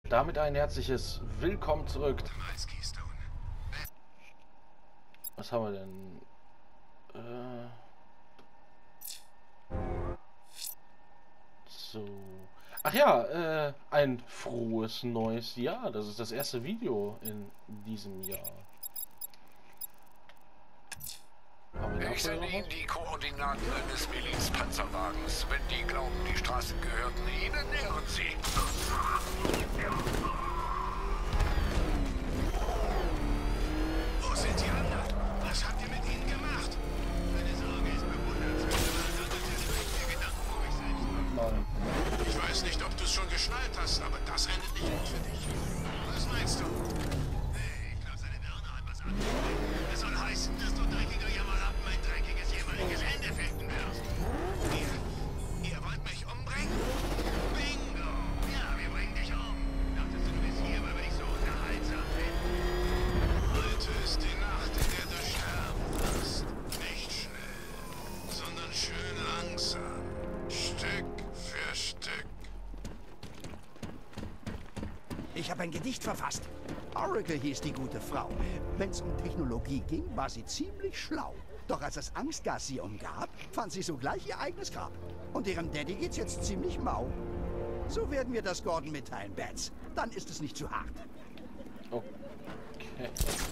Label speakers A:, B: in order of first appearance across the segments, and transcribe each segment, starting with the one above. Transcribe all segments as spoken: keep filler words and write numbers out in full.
A: Damit ein herzliches Willkommen zurück. Was haben wir denn? Äh so. Ach ja, äh, ein frohes neues Jahr. Das ist das erste Video in diesem Jahr.
B: Ich sende Ihnen die Koordinaten eines Milizpanzerwagens. Wenn die glauben, die Straßen gehörten Ihnen, irren Sie. Wo sind die anderen? Was habt ihr mit ihnen gemacht? Meine Sorge ist bewundernswert. Mir Gedanken um mich selbst machen. Ich weiß nicht, ob du es schon geschnallt hast, aber das endet nicht gut für dich. Was meinst du? Hey, ich glaube, seine Birne hat was anderes. Das soll heißen, dass du dreckiger Jammerlappen ein dreckiges jämmerliches Ende finden wirst. Ihr, ihr wollt mich umbringen? Bingo! Ja, wir bringen dich um. Dachtest du, du bist hier, weil wir dich so unterhaltsam finden? Heute ist die Nacht, in der du sterben wirst. Nicht schnell, sondern schön langsam. Stück für Stück.
C: Ich habe ein Gedicht verfasst. Oracle hieß die gute Frau. Wenn es um Technologie ging, war sie ziemlich schlau. Doch als das Angstgas sie umgab, fand sie sogleich ihr eigenes Grab. Und ihrem Daddy geht's jetzt ziemlich mau. So werden wir das Gordon mitteilen, Bats. Dann ist es nicht zu hart.
A: Okay.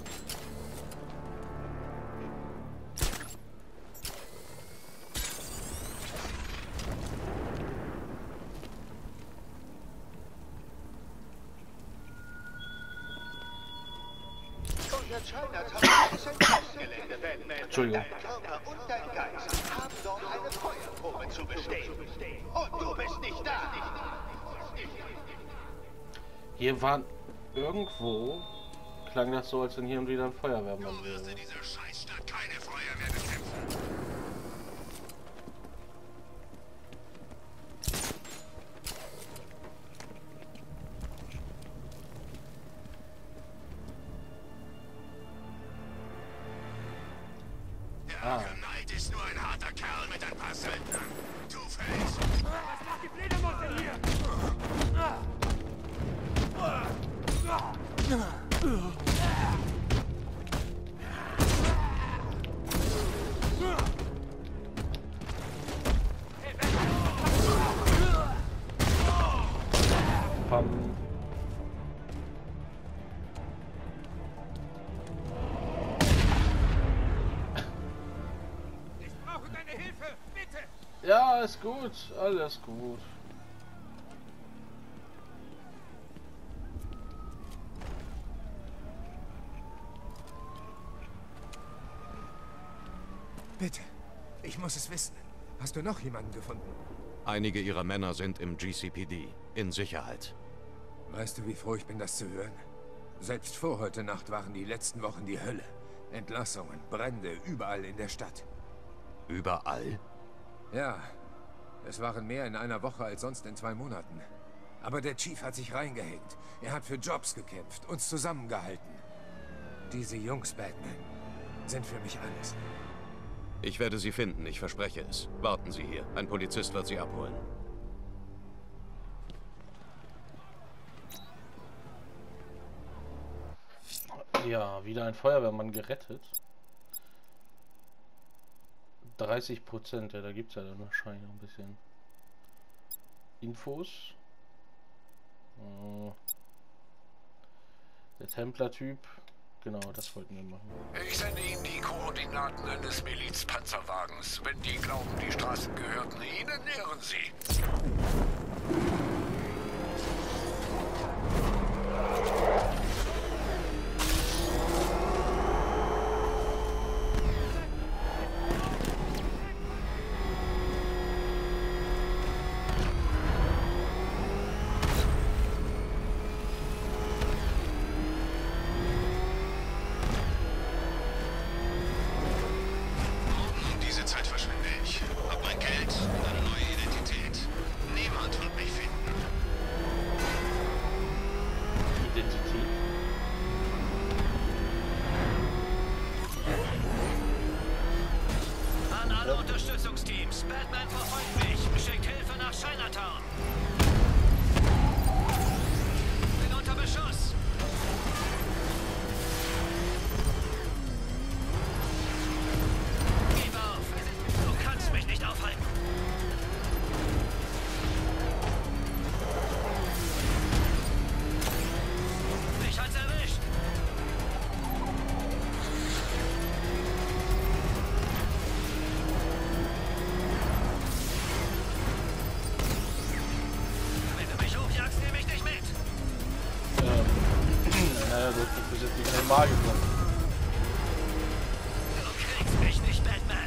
A: Entschuldigung.
D: Dein Körper und dein Geist haben dort eine Feuerprobe zu bestehen. Und du bist nicht da.
A: Hier waren irgendwo, klang das so, als wenn hier und wieder ein Feuerwehrmann wäre.
B: In dieser Scheißstadt keine Feuerwehr bekämpfen.
A: Ah.
B: Knight ist nur ein harter Kerl mit ein paar Söldnern. Two-Face.
E: Was macht die Fledermaus denn hier?
A: Pam.
E: Ich brauche deine Hilfe, bitte!
A: Ja, ist gut. Alles gut.
F: Bitte, ich muss es wissen. Hast du noch jemanden gefunden?
G: Einige ihrer Männer sind im G C P D, in Sicherheit.
F: Weißt du, wie froh ich bin, das zu hören? Selbst vor heute Nacht waren die letzten Wochen die Hölle. Entlassungen, Brände, überall in der Stadt.
G: Überall?
F: Ja, es waren mehr in einer Woche als sonst in zwei Monaten. Aber der Chief hat sich reingehängt. Er hat für Jobs gekämpft, uns zusammengehalten. Diese Jungs, Batman, sind für mich alles.
G: Ich werde sie finden, ich verspreche es. Warten Sie hier. Ein Polizist wird Sie abholen.
A: Ja, wieder ein Feuerwehrmann gerettet. dreißig Prozent, ja, da gibt es ja dann wahrscheinlich noch ein bisschen Infos. Oh. Der Templer-Typ, genau, das wollten wir machen.
B: Ich sende Ihnen die Koordinaten eines Milizpanzerwagens. Wenn die glauben, die Straßen gehörten Ihnen, irren Sie. Diese Zeit verschwinde ich. Hab mein Geld und eine neue Identität. Niemand wird mich finden.
A: Identität.
H: An alle Unterstützungsteams. Batman verfolgt mich. Schickt Hilfe nach Chinatown. Bin
A: Ja, du hast bis jetzt nicht einmal gesagt.
H: Du kriegst mich nicht, Batman.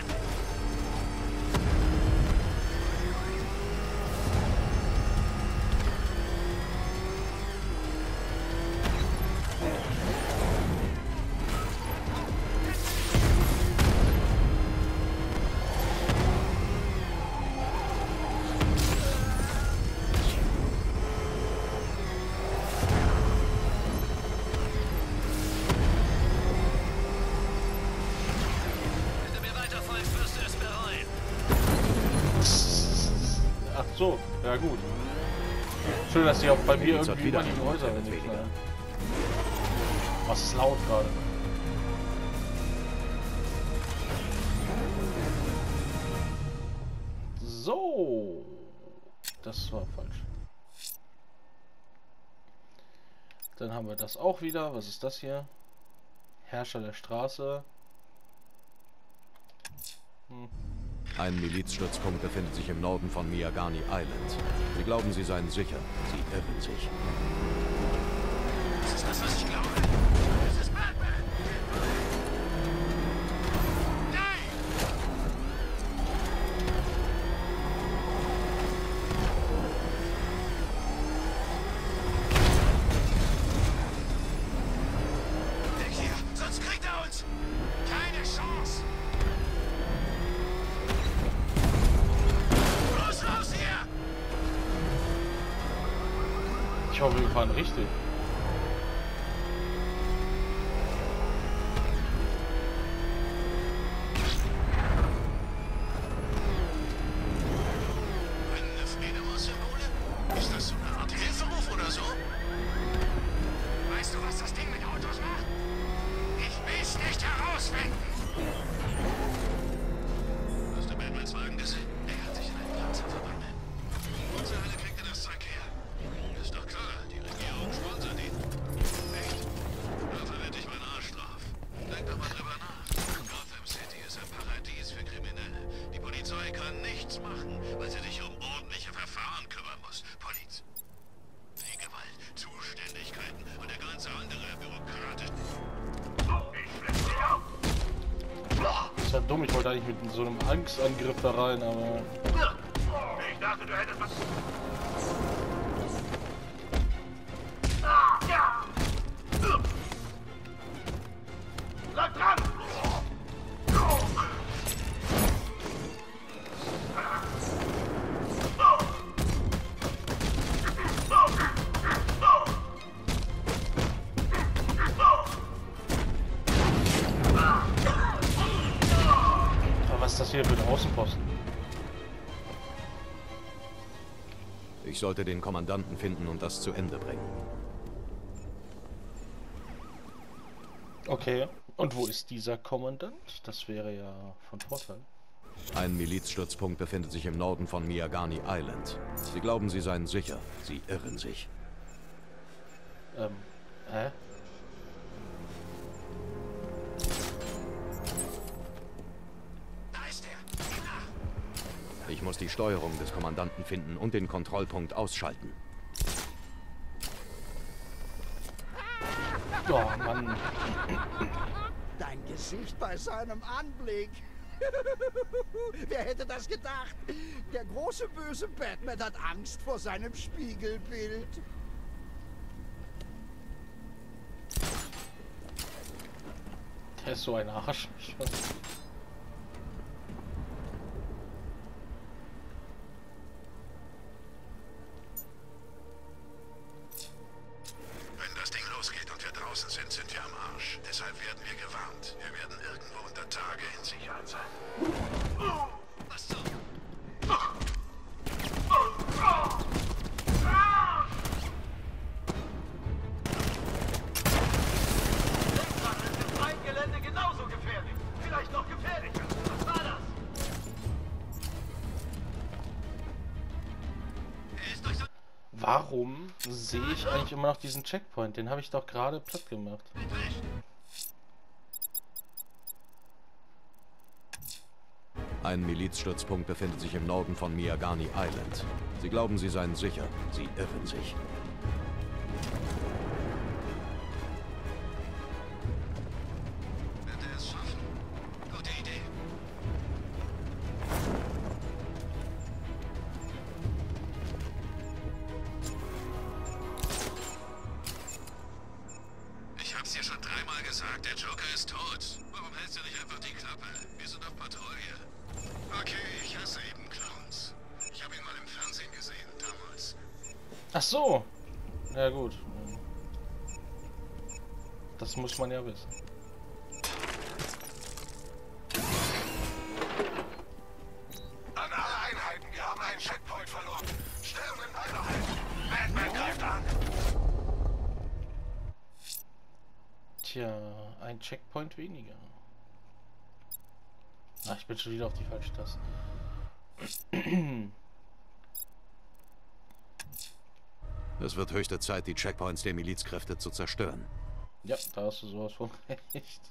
A: So, ja gut. Schön, dass die auch bei mir irgendwie über die Häuser knallen. Was ist laut gerade? So. Das war falsch. Dann haben wir das auch wieder. Was ist das hier? Herrscher der Straße. Hm.
G: Ein Milizstützpunkt befindet sich im Norden von Miyagani Island. Sie glauben, Sie seien sicher. Sie irren sich.
B: Das ist das, was ich glaube. Das ist Batman. Nein! Weg hier, sonst kriegt er uns. Keine Chance.
A: Ich hoffe, wir fahren richtig.
B: Eine Fledermaus-Symbole? Ist das so eine Art Hilferuf oder so? Weißt du, was das Ding mit Autos macht? Ich will's nicht herausfinden. Hast du Batmans Wagen gesehen? Er hat sich in einen Panzer verwandelt. Unsere Halle kriegt er das Zeug her. Ist doch klar, die Regierung sponsert ihn. Echt? Dafür werde ich meinen Arsch drauf. Denk doch mal drüber nach. Gotham City ist ein Paradies für Kriminelle. Die Polizei kann nichts machen, weil sie sich um ordentliche Verfahren kümmern muss. Poliz. Die Gewalt, Zuständigkeiten und der ganze andere bürokratische...
A: Das ist ja dumm, ich wollte eigentlich mit so einem Angstangriff da rein, aber...
B: Ich dachte, du hättest was... Bleib dran!
A: Aber was ist das hier für ein Außenposten?
G: Ich sollte den Kommandanten finden und das zu Ende bringen.
A: Okay. Und wo ist dieser Kommandant? Das wäre ja von Vorteil.
G: Ein Milizstützpunkt befindet sich im Norden von Miyagani Island. Sie glauben, Sie seien sicher. Sie irren sich.
A: Ähm, hä?
B: Da ist er! Geh nach!
G: Ich muss die Steuerung des Kommandanten finden und den Kontrollpunkt ausschalten.
A: Oh, Mann.
C: Dein Gesicht bei seinem Anblick. Wer hätte das gedacht? Der große böse Batman hat Angst vor seinem Spiegelbild.
A: Der ist so ein Arsch.
B: Wenn das Ding losgeht und wir draußen sind, sind wir am Arsch. Deshalb werden wir gewarnt. Wir werden irgendwo unter Tage in Sicherheit sein. Was so?
D: Gelände genauso gefährlich. Vielleicht noch gefährlicher. Was war das?
A: Warum sehe ich eigentlich immer noch diesen Checkpoint? Den habe ich doch gerade platt gemacht.
G: Ein Milizstützpunkt befindet sich im Norden von Miyagani Island. Sie glauben, Sie seien sicher. Sie irren sich.
B: mal gesagt, der Joker ist tot. Warum hältst du nicht einfach die Klappe? Wir sind auf Patrouille. Okay, ich hasse eben Clowns. Ich habe ihn mal im Fernsehen gesehen, damals.
A: Ach so. Ja gut. Das muss man ja wissen.
B: An alle Einheiten, wir haben einen Checkpoint verloren. Stellungen beibehalten. Batman greift an.
A: Tja, ein Checkpoint weniger. Ach, ich bin schon wieder auf die falsche Taste.
G: Es wird höchste Zeit, die Checkpoints der Milizkräfte zu zerstören.
A: Ja, da hast du sowas von recht.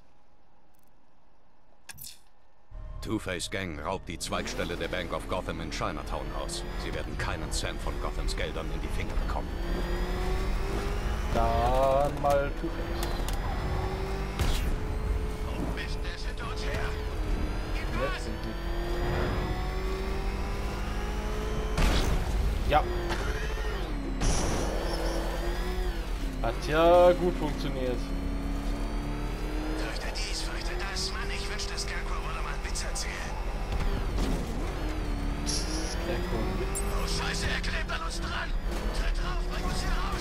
G: Two-Face Gang raubt die Zweigstelle der Bank of Gotham in Chinatown aus. Sie werden keinen Cent von Gothams Geldern in die Finger bekommen.
A: Dann mal Two-Face.
B: Oh Mist, der ist hinter uns her.
A: Jetzt sind die. Ja. Hat ja gut funktioniert.
B: Fürchte dies, fürchte das. Mann, ich wünschte, Scarecrow würde mal einen Witz erzählen. Oh Scheiße, er klebt an uns dran. Tritt drauf, bring uns hier raus.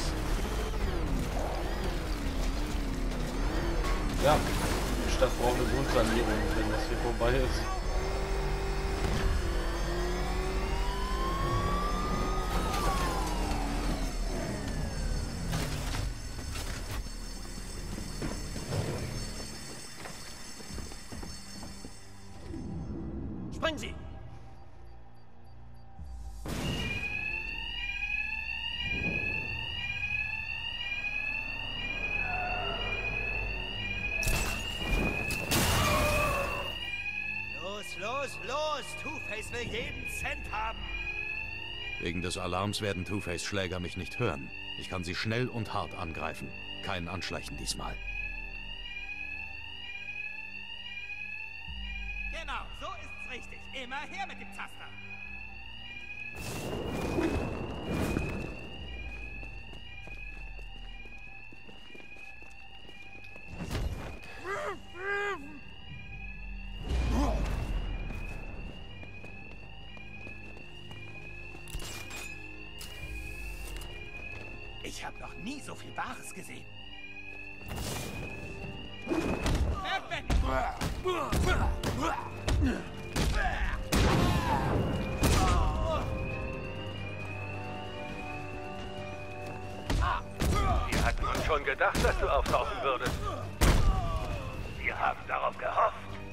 A: Ja, die Stadt braucht eine Grundsanierung, wenn das hier vorbei ist.
H: Springen Sie! Los, los, los! Two-Face will jeden Cent haben!
G: Wegen des Alarms werden Two-Face Schläger mich nicht hören. Ich kann sie schnell und hart angreifen. Kein Anschleichen diesmal.
E: Genau, so ist's richtig. Immer her mit dem Taster.
H: Ich habe noch nie so viel Bares gesehen.
I: Wir hatten uns schon gedacht, dass du auftauchen würdest. Wir haben darauf gehofft.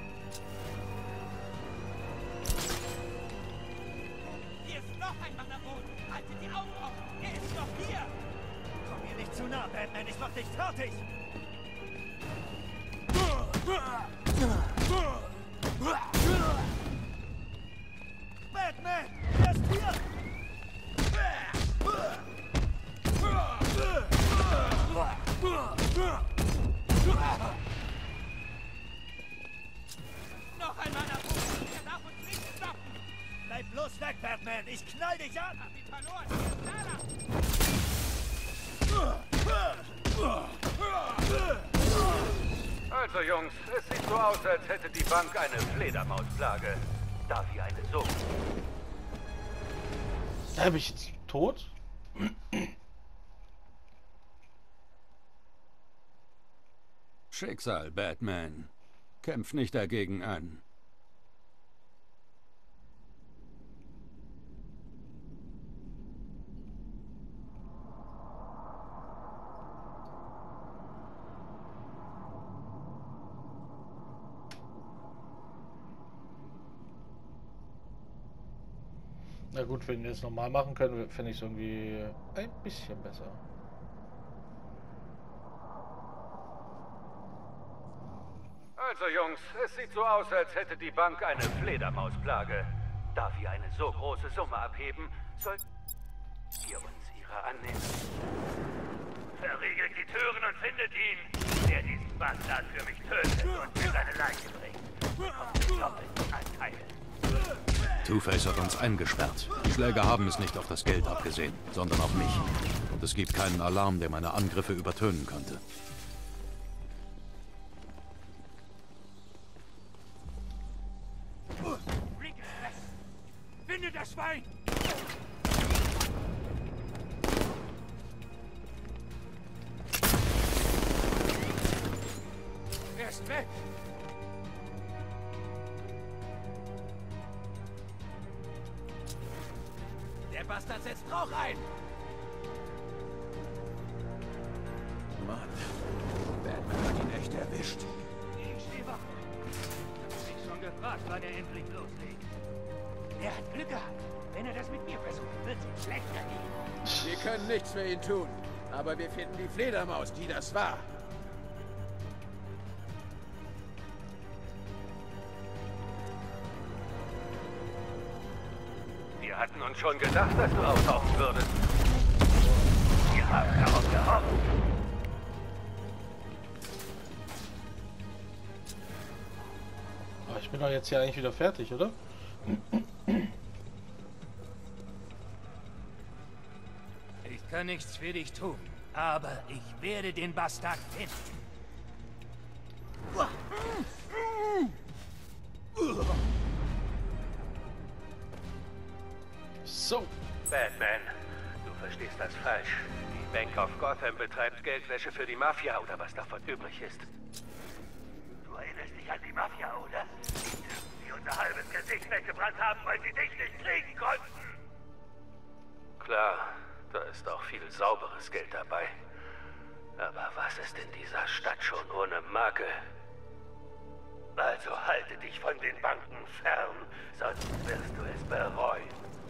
E: Hier ist noch ein Mann am Boden. Haltet die Augen offen. Er ist noch hier.
H: Komm mir nicht zu nah, Batman. Ich mach dich fertig. Batman! Er ist hier!
E: Noch ein Mann am Boden. Er darf uns nicht stoppen.
H: Bleib bloß weg, Batman! Ich knall dich an!
E: Hab ihn verloren. Hier ist Nala.
I: Also Jungs, es sieht so aus, als hätte die Bank eine Fledermausplage. Darf ich eine so?
A: Da bin ich jetzt tot?
J: Schicksal, Batman. Kämpf nicht dagegen an.
A: Na gut, wenn wir es normal machen können, finde ich es irgendwie ein bisschen besser.
I: Also Jungs, es sieht so aus, als hätte die Bank eine Fledermausplage. Darf ich eine so große Summe abheben, sollten wir uns ihrer annehmen. Verriegelt die Türen und findet ihn, der diesen Bastard für mich tötet und mir seine Leiche bringt. Bekommt den doppelten Anteil.
G: Two-Face hat uns eingesperrt. Die Schläger haben es nicht auf das Geld abgesehen, sondern auf mich. Und es gibt keinen Alarm, der meine Angriffe übertönen könnte.
E: Schwein! Er ist weg! Der Bastard setzt Rauch ein!
C: Mann, Batman hat ihn echt erwischt.
E: Ich stehe wach. Ich hab mich schon gefragt, wann er endlich loslegt. Er hat Glück gehabt. Wenn er das mit mir versucht, wird es ihm schlechter gehen.
K: Wir können nichts für ihn tun, aber wir finden die Fledermaus, die das war.
I: Wir hatten uns schon gedacht, dass du auftauchen würdest. Wir haben darauf gehofft.
A: Aber ich bin doch jetzt hier eigentlich wieder fertig, oder?
E: Ich kann nichts für dich tun, aber ich werde den Bastard finden.
A: So.
I: Batman, du verstehst das falsch. Die Bank of Gotham betreibt Geldwäsche für die Mafia oder was davon übrig ist.
E: Du erinnerst dich an die Mafia, oder? Die unser halbes Gesicht weggebrannt haben, weil sie dich nicht kriegen konnten.
I: Klar, da ist auch viel sauberes Geld dabei. Aber was ist in dieser Stadt schon ohne Makel? Also halte dich von den Banken fern, sonst wirst du es bereuen.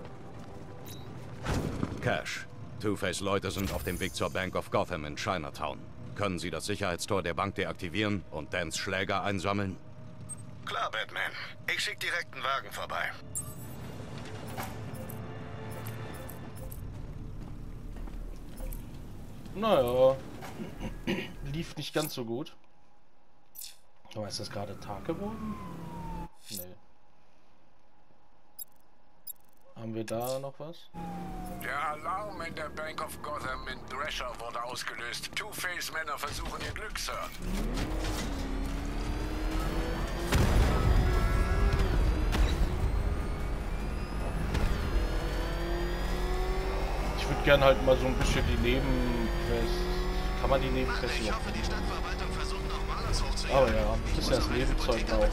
G: Cash. Two-Face Leute sind auf dem Weg zur Bank of Gotham in Chinatown. Können Sie das Sicherheitstor der Bank deaktivieren und Dans Schläger einsammeln?
B: Klar, Batman. Ich schick direkt einen Wagen vorbei.
A: Naja. Lief nicht ganz so gut. Aber ist das gerade Tag geworden? Nee. Haben wir da noch was?
K: Der Alarm in der Bank of Gotham in Drescher wurde ausgelöst. Two-Face-Männer versuchen ihr Glück, Sir.
A: Ich würde gerne halt mal so ein bisschen die Nebenquests. Kann man die Nebenquests
B: Ich hoffe, die Stadtverwaltung versucht noch alles hochzuheben.
A: Aber ja, ist ja das Nebenzeug auch.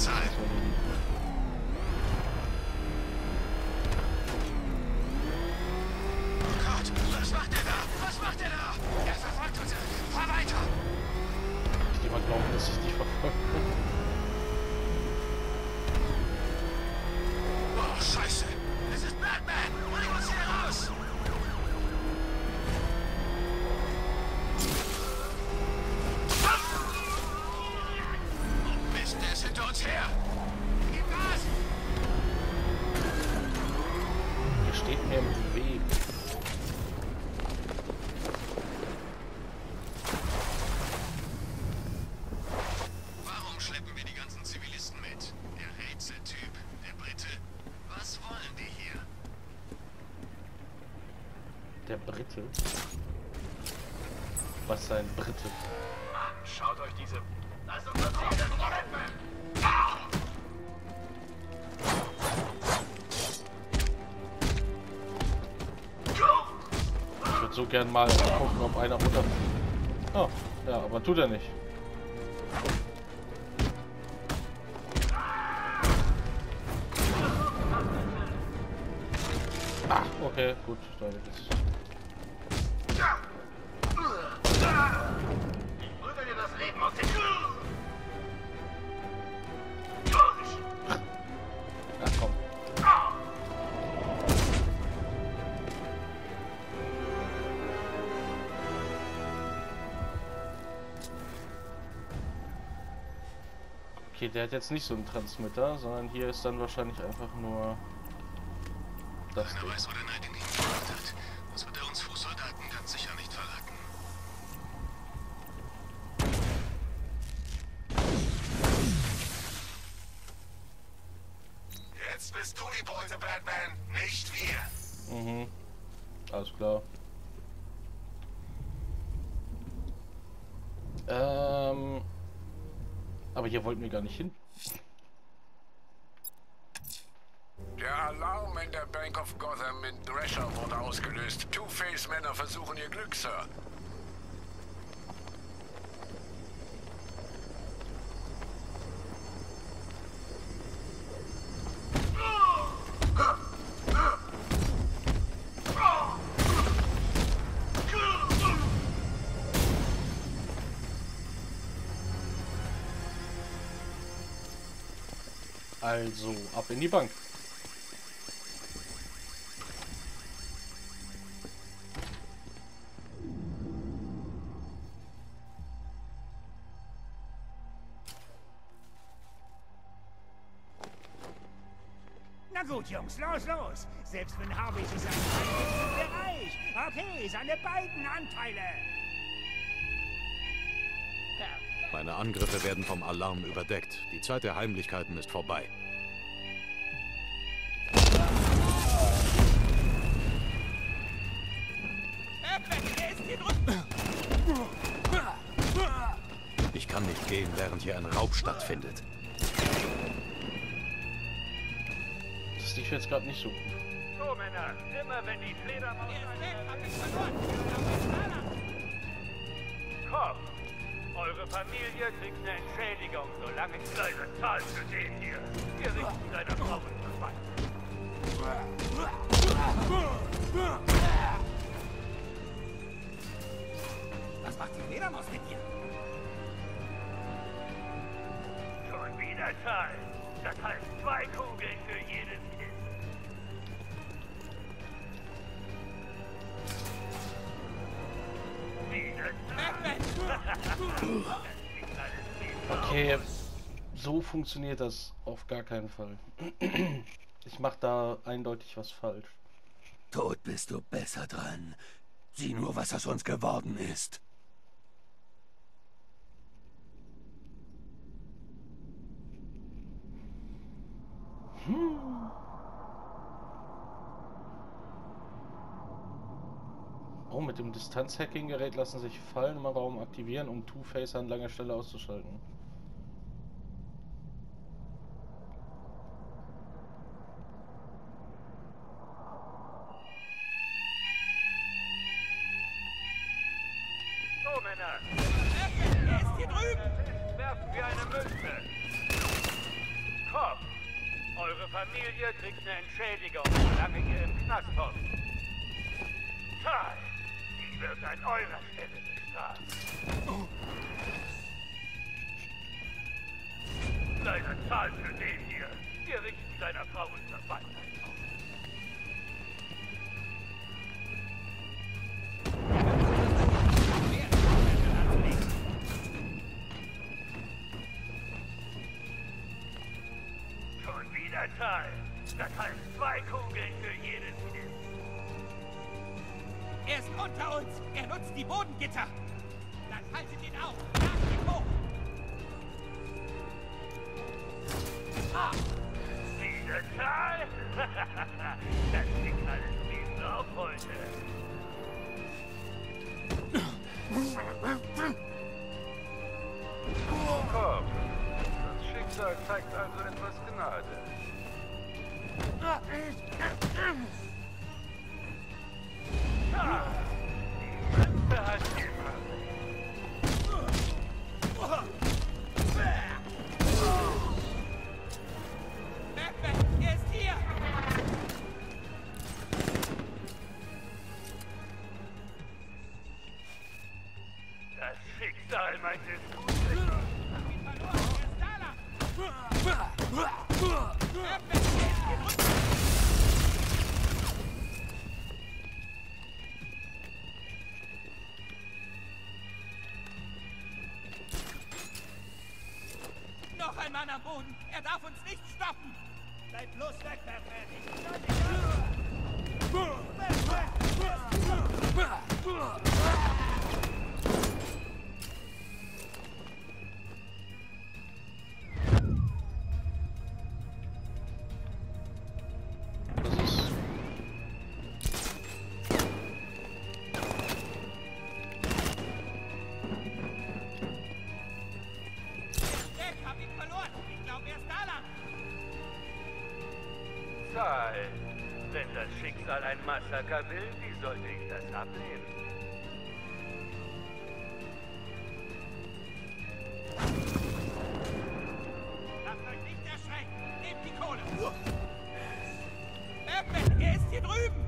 B: Gott, was macht er da? Was macht er da? Er verfolgt uns. Fahr weiter.
A: Ich kann mal glauben, dass ich dich verfolge.
B: Oh, Scheiße. Es ist Batman. Hol ihn uns hier raus. Oh, Mist, der ist hinter uns her. Gib Gas.
A: Ihr steht mir im Weg.
B: Warum schleppen wir die ganzen Zivilisten mit? Der Rätseltyp, der Brite. Was wollen die hier?
A: Der Brite? Was ist ein Brite?
B: Schaut euch diese... Lasst uns das hier
A: Ich würde so gern mal gucken, ob einer runter... Oh, ja, aber tut er nicht. Ah, okay, gut. Dann ist
B: Prügel dir das Leben aus den...
A: ja, komm. Okay, der hat jetzt nicht so einen Transmitter, sondern hier ist dann wahrscheinlich einfach nur das
B: Keiner
A: Ding.
B: weiß, wo der Knight ihn hingebracht hat. Das wird er uns Fußsoldaten ganz sicher nicht verraten. Jetzt bist du die Beute, Batman, nicht wir.
A: Mhm. Alles klar. Ähm. Aber hier wollten wir gar nicht hin.
K: Der Alarm in in der Bank of Gotham in Drescher wurde ausgelöst. Two-Face-Männer versuchen ihr Glück, Sir.
A: Also, ab in die Bank.
E: Na gut, Jungs, los, los. Selbst wenn Harvey sich seinen Teil ist, sind wir reich. Okay, seine beiden Anteile.
G: Meine Angriffe werden vom Alarm überdeckt. Die Zeit der Heimlichkeiten ist vorbei. Ich kann nicht gehen, während hier ein Raub stattfindet.
A: Das ist jetzt gerade nicht so gut.
E: So, Männer, immer wenn die Fledermaus...
I: Komm! Eure Familie kriegt eine Entschädigung, solange ich seine Zahl für den hier. Wir richten seine Frau und Verwandten.
E: Was macht die Fledermaus mit dir?
I: Schon wieder Zahl. Das heißt zwei Kugeln für jedes Kind.
A: Okay, so funktioniert das auf gar keinen Fall. Ich mache da eindeutig was falsch.
C: Tot bist du besser dran. Sieh nur, was aus uns geworden ist.
A: Hm. Oh, mit dem Distanz-Hacking-Gerät lassen sich Fallen im Raum aktivieren, um Two-Face an langer Stelle auszuschalten.
I: So, Männer!
E: Er ist hier drüben!
I: Werfen wir eine Münze! Komm! Eure Familie kriegt eine Entschädigung, solange ihr im Knast hockt. Zahl! Die wird an eurer Stelle bestraft. Leider Zahl für den hier. Wir richten seiner Frau und Verwandten auf. Schon wieder Zahl. Das heißt zwei Kugeln für jedes Kind.
E: Er ist unter uns. Er nutzt die Bodengitter. Dann haltet ihn auf. Jagt ihn hoch.
I: Ah. Diese Zahl? Das klingt alles wie drauf heute. Komm. Das Schicksal zeigt also etwas Gnade. Ah, die Münze hat gemacht.
E: Batman, er ist hier!
I: Das Schicksal meint es gut.
E: Noch ein Mann am Boden. Er darf uns nicht stoppen. Bleib bloß weg, Batman. Ich schau dich
I: Wenn das Schicksal ein Massaker will, wie sollte ich das ablehnen?
E: Lasst euch nicht erschrecken! Nehmt die Kohle! Batman, er ist hier drüben!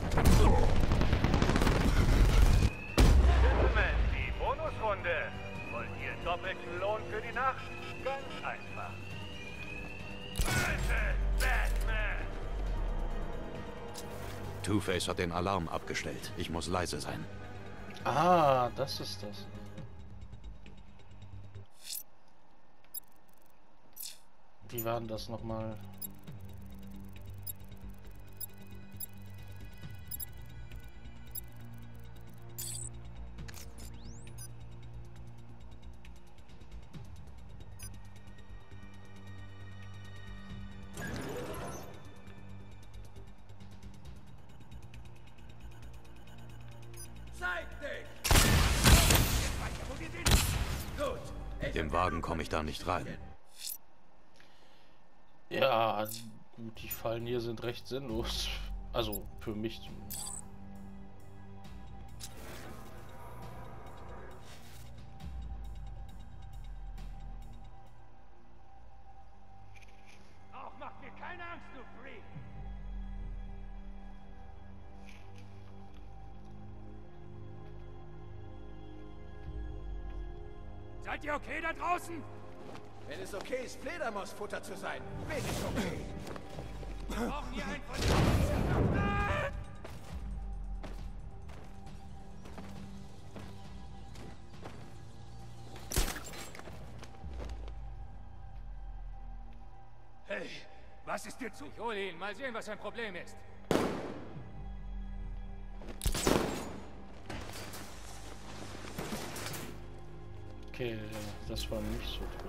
I: Gentlemen, die Bonusrunde. Wollt ihr doppelten Lohn für die Nacht? Ganz einfach. Bitte, Batman!
G: Two-Face hat den Alarm abgestellt. Ich muss leise sein.
A: Ah, das ist das. Wie war denn das nochmal?
G: Mit dem Wagen komme ich da nicht rein.
A: Ja, gut, die Fallen hier sind recht sinnlos. Also, für mich zumindest.
E: Auch macht mir keine Angst, du Freak! Seid ihr okay da draußen?
H: Wenn es okay ist, Fledermausfutter zu sein, bin ich okay.
E: Wir brauchen hier einen von den... Ah! Hey, was ist dir zu... Ich hole ihn, mal sehen, was sein Problem ist.
A: Okay, das war nicht so toll.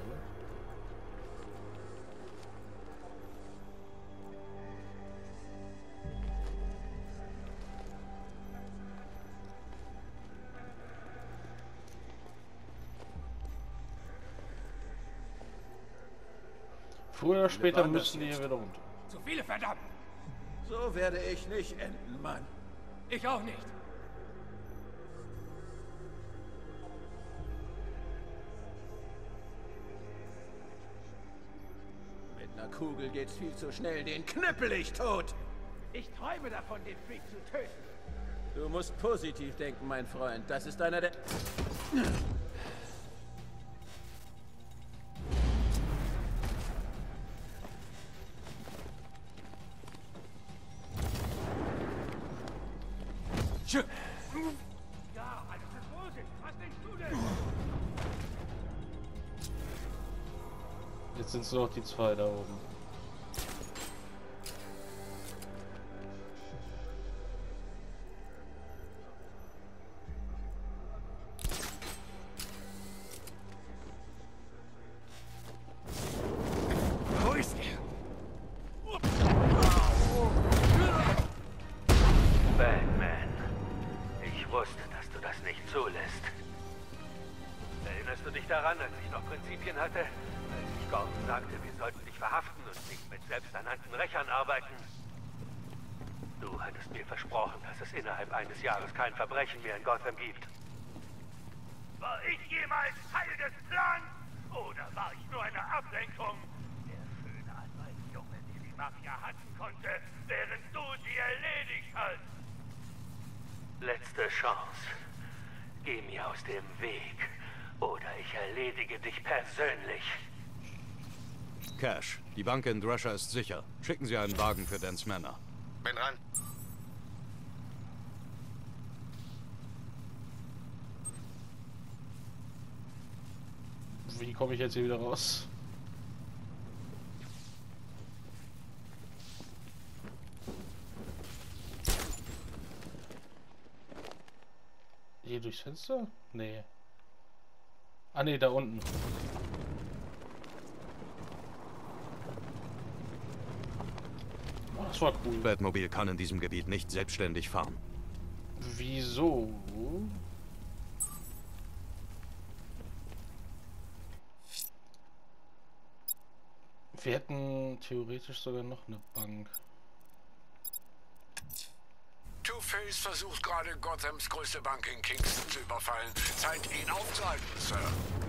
A: Früher oder später müssen die hier wieder runter.
E: Zu viele, verdammt!
H: So werde ich nicht enden, Mann.
E: Ich auch nicht.
H: Mit einer Kugel geht's viel zu schnell. Den knüppel ich tot. Ich träume davon, den Freak zu töten. Du musst positiv denken, mein Freund. Das ist einer der...
E: Ja, also für Vorsicht. Was denkst du denn?
A: Jetzt sind es nur noch die zwei da oben.
E: Wo ist er?
I: Batman, ich wusste, dass du das nicht zulässt. Erinnerst du dich daran, als ich noch Prinzipien hatte? Als ich Gordon sagte, wir sollten dich verhaften und nicht mit selbsternannten Rächern arbeiten? Du hattest mir versprochen, dass es innerhalb eines Jahres kein Verbrechen mehr in Gotham gibt. War ich jemals Teil des Plans? Oder war ich nur eine Ablenkung? Der schöne Anwaltsjunge, der die Mafia hassen konnte, während du sie erledigt hast. Letzte Chance. Geh mir aus dem Weg. Oder ich erledige dich persönlich.
G: Cash, die Bank in Drescher ist sicher. Schicken Sie einen Wagen für Dance Manor.
B: Bin dran.
A: Wie komme ich jetzt hier wieder raus? Hier durchs Fenster? Nee. Ah nee, da unten. Oh, das war cool.
G: Batmobil kann in diesem Gebiet nicht selbstständig fahren.
A: Wieso? Wir hätten theoretisch sogar noch eine Bank.
K: Two-Face versucht gerade Gothams größte Bank in Kingston zu überfallen. Zeit, ihn aufzuhalten, Sir.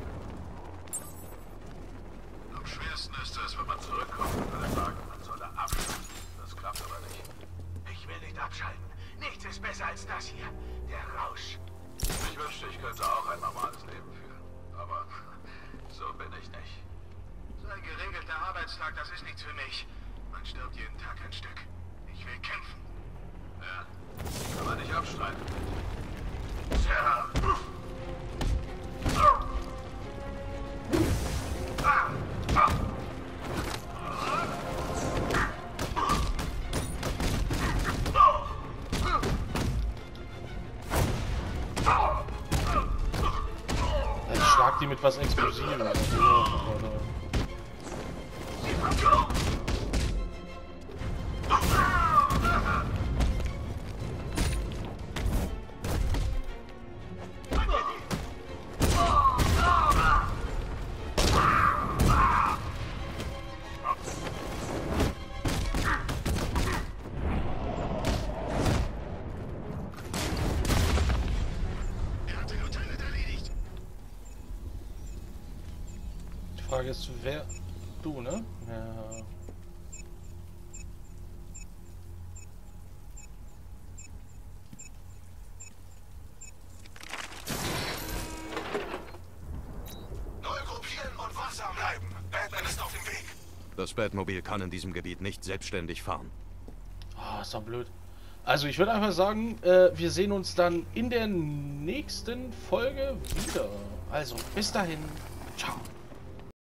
B: Am schwersten ist es, wenn man zurückkommt und alle sagen, man solle abschalten. Das klappt aber nicht.
D: Ich will nicht abschalten. Nichts ist besser als das hier. Der Rausch.
B: Ich wünschte, ich könnte auch ein normales Leben führen. Aber so bin ich nicht.
D: So ein geregelter Arbeitstag, das ist nichts für mich. Man stirbt jeden Tag ein Stück. Ich will kämpfen.
B: Ja, kann man nicht abstreiten.
D: Sir. Ah. Ah.
A: Ich schlag die mit was Explosivem. Oder? Die Frage ist, wer... Du, ne? Ja.
B: Neu gruppieren und wachsam bleiben. Batman ist auf dem Weg.
G: Das Batmobil kann in diesem Gebiet nicht selbstständig fahren.
A: Oh, ist doch blöd. Also ich würde einfach sagen, äh, wir sehen uns dann in der nächsten Folge wieder. Also bis dahin. Ciao.